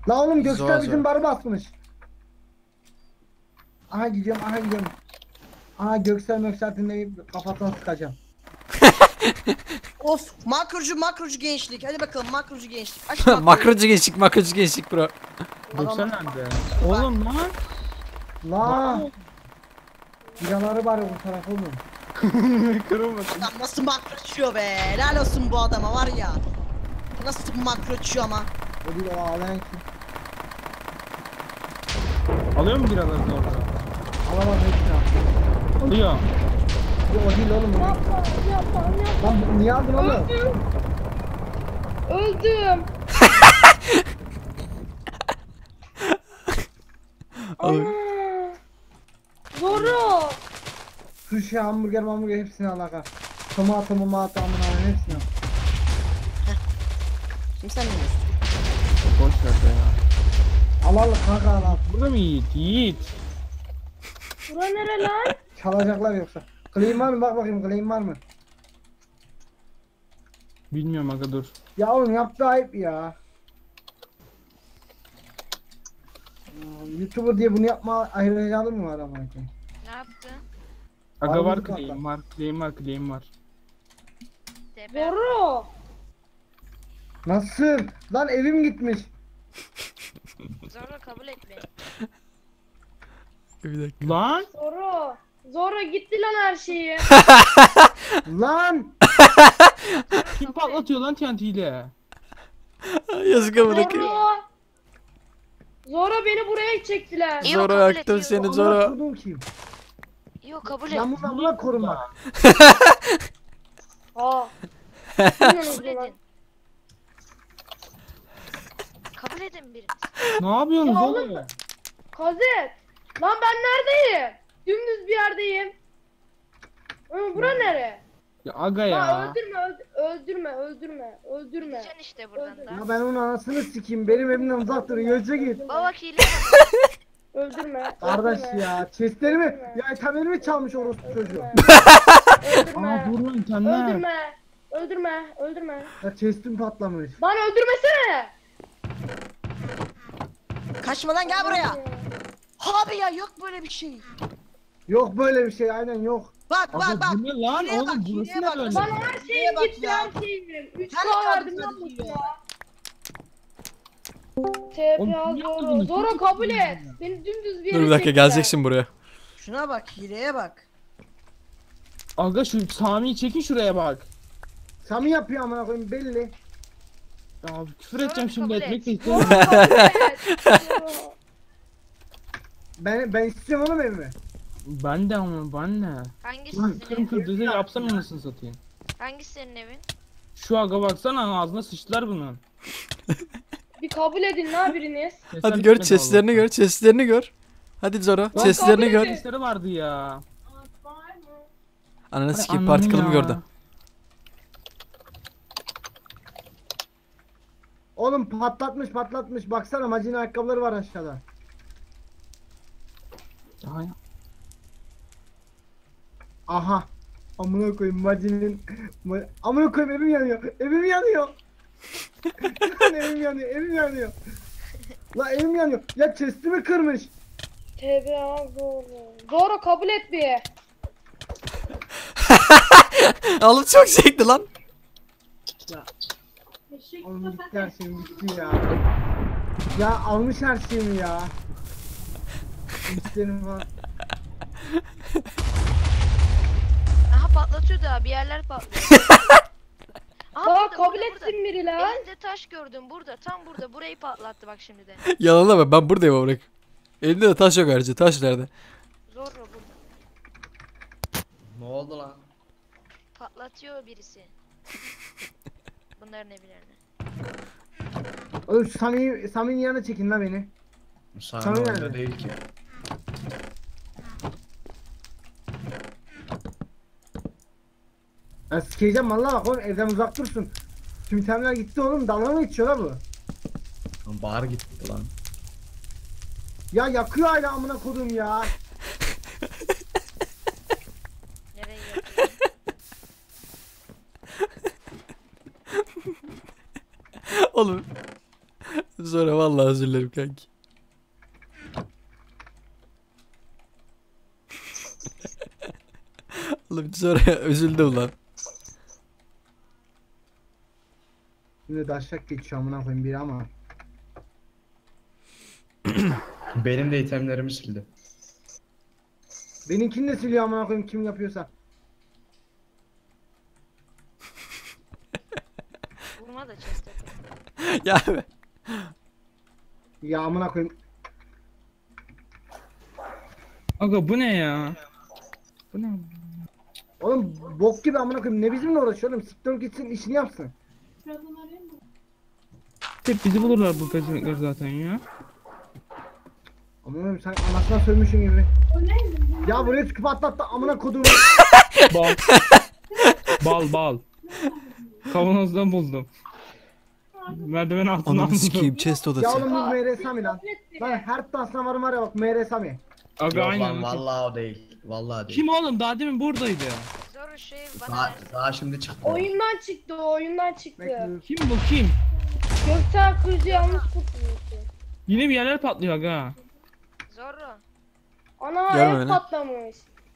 La oğlum Göksel Zor, bizim zor. barı basmış. Aha gidiyorum, aha gidiyorum. Aha Göksel dinleyip kafasına sıkacağım. Of, makrocu gençlik. Hadi bakalım makrocu gençlik. Aç makroyu. Makrocu gençlik bro. Göksel nerede? Oğlum lan. La biraları bari bu tarafa mı? Kırılmasın. Adam nasıl makro açıyor be? Helal olsun bu adama var ya. Nasıl makro açıyor ama. O değil o ağlayan kim? Alıyor mu biraları da orada? Alamaz hepsini. Alıyor. O değil oğlum. Yapma, yapma, yapma. Lan niye aldın oğlum? Öldüm. Öldüm. Ana. Zoru. Sushi, hamburger hepsini al aga. Tomato amına hepsini al. Şimdi sen ne diyorsun? Boş ver be ya. Al kanka al. Burada mı Yiğit? Yiğit. Bura nere lan? Çalacaklar yoksa. Claim var mı? Bak bakayım claim var mı? Bilmiyorum aga dur. Ya oğlum yaptı ayıp ya. YouTuber diye bunu yapma ayrıcalığı mı var ama? Ne yaptın? Aga var Armut claim var. Claim var. Tepe. Zoru. Nasıl? Lan evim gitmiş. Zorla kabul et beni. Bir dakika. Lan. Zoru. Zoru gitti lan her şeyi. Lan! Kim patlatıyor lan TNT ile? Yazık amına koyayım. Zoru. Zoru beni buraya çektiler. İyi, Zoro kabul et, yaktım iyi. seni Amına Zoro. koduğum kim? Yok kabul et. Yağmurla korunmak. Ha. Kabul edin. Kabul edin biriniz. Ne yapıyorsunuz Ya oğlum? oğlum. Kazet. Lan ben neredeyim? Dümdüz bir yerdeyim. Bura nere? Ya aga Ya ya. öldürme. Gideceksin işte buradan da. Ya ben onun anasını sikeyim. Benim evimden uzak durun. Göze git. Baba hile. Öldürme. Kardeş ya. Chestlerimi, ya itemlerimi çalmış orospu çocuğu. Aa dur lan internet. Öldürme. Ya chestim patlamış. Lan öldürmesene. Kaçmadan gel buraya. Abi ya yok böyle bir şey. Yok böyle bir şey, aynen yok. Bak Aga bu ne lan Hileye oğlum bak, burası hileye ne bak. böyle? Bana her Hileye şeyim bak gitti ya. her şeyim. 3 Sen daha de verdim kaldın lan hile. ya. Oğlum, TP al kim yaptı Zoro. bunu? Zoro Kim kabul yaptı et. bunu? Beni dümdüz bir yere Dur bir dakika çektiler. gelecek şimdi buraya. Şuna bak hileye bak. Aga şu Sami'yi çekin şuraya bak. Sami yapıyor amına koyayım belli. Ya küfür edeceğim şimdi kabul etmek de et. Zoro istemiyorum. kabul et. Zoro. Ben istiyorum oğlum evimi. Ben de ama ben ne? Hangisi Lan senin kırım evin? kırdıysa yapsana anasını satayım. Hangisi senin evin? Şu aga baksana ağzına sıçtılar bunun. Bir kabul edin la biriniz. Sesler Hadi gör gitmedi chestlerini Allah'tan. gör chestlerini gör. Hadi Zoro Lan chestlerini kabul gör. edin. Sesleri vardı ya. Ananı Ay, sikeyim ananı particle'ımı ya. gördüm. Oğlum patlatmış. Baksana macin ayakkabıları var aşağıda. Ay, Aha. Amına koyayım macinin. Amına koyayım evim yanıyor. Evim yanıyor. Lan evim yanıyor. La evim yanıyor. Ya chestimi kırmış. TP al Zoro. Zoro kabul et bir. Oğlum çok zevkli lan. Oğlum gitti her şeyim gitti ya. Ya almış her şeyimi ya. İşlerim var. Aha patlatıyor da bir yerler patlıyor. Aha, Daha burada, kabul burada, etsin biri lan. Elinde taş gördüm burada. Tam burada. Burayı patlattı bak şimdi de. Yalanlama ben buradayım bırak. Elinde de taş yok ayrıca taş nerede? Zorla burada. Ne oldu lan? Patlatıyor birisi. Bunların evlerini. Oğlum şu Sami'nin yanına çekin la beni. Sami Sami oyunda nerede? değil ki. Ya sikeceğim valla bak oğlum evden uzak dursun. Tüm itemler gitti oğlum, dalga mı geçiyor la bu? Lan Bahar gitti lan. Ya yakıyor hala amına kodum ya. Nereye yapıyor? Oğlum Sonra vallahi özür dilerim kanki. Oğlum sonra üzüldüm lan. Şimdi daşak geçiyor amına koyayım biri ama. Benim de itemlerimi sildi. Benimkini de siliyor amına koyayım kim yapıyorsa. Vurma da chest'e. Ya be. Ya amına koyayım. Aga bu ne ya? Bu ne? Oğlum bok gibi amına koyayım ne bizimle uğraşıyor oğlum siktir gitsin işini yapsın. Hep bizi bulurlar bu pezevenkler zaten ya. Amına koyayım sen anasına sövmüşsün gibi. Ya buraya çıkıp atlattı amına koduğum. Bal. Bal. Kavanozdan buldum. Merdiven altından Ananı buldum. sikeyim chest Ya odası. oğlum bu MR Sami lan. Lan her dansına varım var ya bak MR Sami. Aga Yok aynen. lan vallahi o değil. Vallahi değil. Kim oğlum? Daha demin buradaydı. Zor şey bana Daha, ver. daha şimdi çıktı. Oyundan çıktı o oyundan çıktı. Bekle. Kim bu kim? Göksel Kırcı yanlış kurtulmuştu. Yine bir yerler patlıyor aga. Zorro. Ana Görme ev beni. patlamış.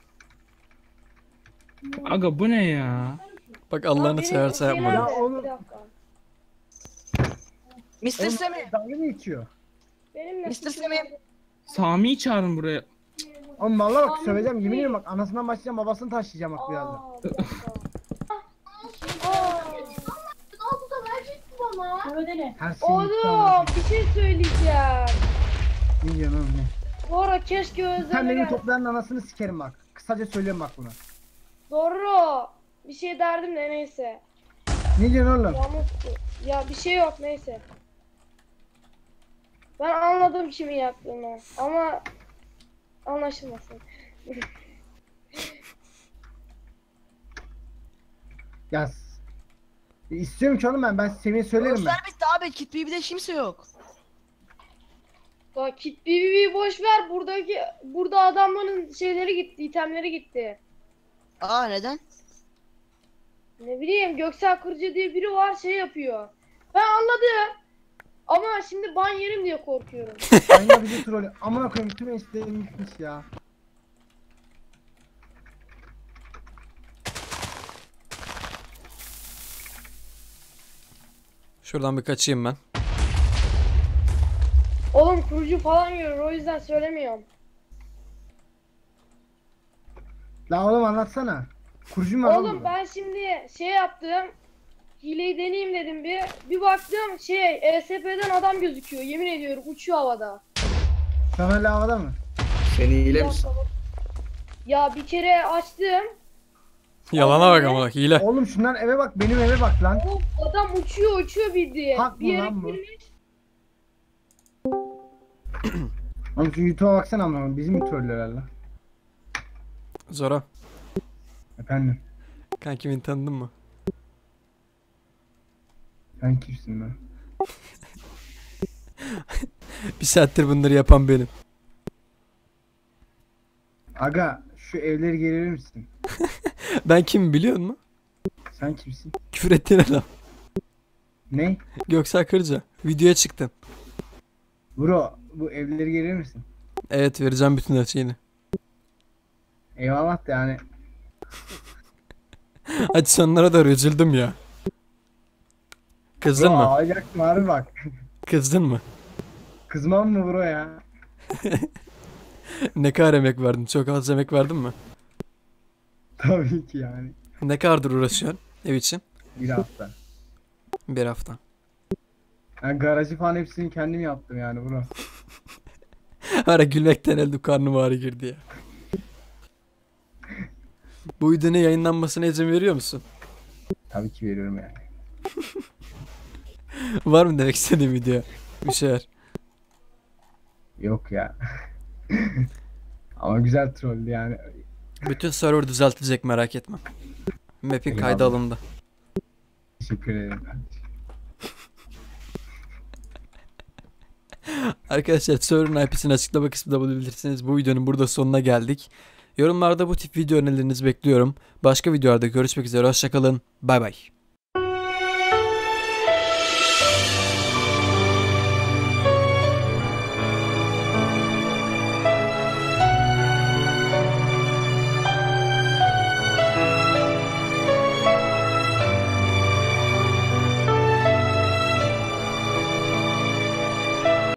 Aga bu ne ya? Bak Lan Allah'ını benim seversen şey yapma. nerede? Ya oğlum. Bir dakika. Mr. Semih. Dalga mı geçiyor? Benim Mr. nefesim Semih. nerede? Sami'yi çağırın buraya. Oğlum valla bak söveceğim yemin ederim bak anasından başlayacağım babasını taşıyacağım bak birazdan. Aa, bir dakika. Aa. Her şeyi Oğlum bir şey söyleyeceğim. Ne diyorsun oğlum ne? Dora keşke Sen Özlem'e benim gel. toplayanın anasını sikerim bak. Kısaca söylüyorum bak bunu. Dora. Bir şey derdim de neyse. Ne diyorsun oğlum? Yalnız ya bir şey yok neyse. Ben anladım kimin yaptığını ama anlaşılmasın. Ya istiyorum ki oğlum ben Semih'e söylerim ben. Göster bitti abi. Kit BB'de kimse yok. Bak Kit BB'yi boş ver. Burada adamların şeyleri gitti, itemleri gitti. Aa neden? Ne bileyim Göksel Kırcı diye biri var şey yapıyor. Ben anladım. Ama şimdi ban yerim diye korkuyorum. Aynen bizi trolü. Amına koyayım tüm eşlerim gitmiş ya. Şuradan bir kaçayım ben. Oğlum kurucu falan görür o yüzden söylemiyorum. La oğlum anlatsana. Kurucu mu var Oğlum ben şimdi şey yaptım. Hileyi deneyeyim dedim bir. Bir baktım ESP'den adam gözüküyor. Yemin ediyorum uçuyor havada. Sen hala havada mı? Seni Bir hile dakika misin? bak. Ya bir kere açtım. Yalana bak ama hile. Oğlum şundan eve bak benim eve bak lan. Oğlum adam uçuyor bildiğin. Hak mı Bir yere lan bu? girmiş. Oğlum şu YouTube'a baksana amına koyayım bizim mi trollüyorlar lan? Zora. Efendim Kanki beni tanıdın mı? sen kimsin lan? Bir saattir bunları yapan benim. Aga şu evleri geri verir misin? Ben kim biliyor musun? Sen kimsin? Küfür ettiğin adam. Ne? Göksel Kırca. Videoya çıktın. Bro bu evleri geri verir misin? Evet vereceğim bütün her şeyini. Eyvallah da yani. Hadi sonlara doğru üzüldüm ya. Kızdın Bro mı? ağlayacaktım harbi bak. Kızdın mı? Kızmam mı bro ya? Ne kadar emek verdin? Çok az emek verdin mi? Tabii ki yani. Ne kadardır uğraşıyorsun ev için? Bir hafta. Bir hafta. Yani garajı falan hepsini kendim yaptım yani bro. Ara gülmekten elde karnım ağrı girdi ya. Bu videonun yayınlanmasına izin veriyor musun? Tabii ki veriyorum yani. Var mı demek istediğin video? Bir şeyler. Yok ya. Ama güzel trolldü yani. Bütün server düzeltilecek merak etme. Map'in kaydı Eyvallah. alındı. Teşekkür ederim kardeşim. Arkadaşlar server'ın IP'sini açıklama kısmında bulabilirsiniz. Bu videonun burada sonuna geldik. Yorumlarda bu tip video önerilerinizi bekliyorum. Başka videolarda görüşmek üzere. Hoşçakalın. Bay bay.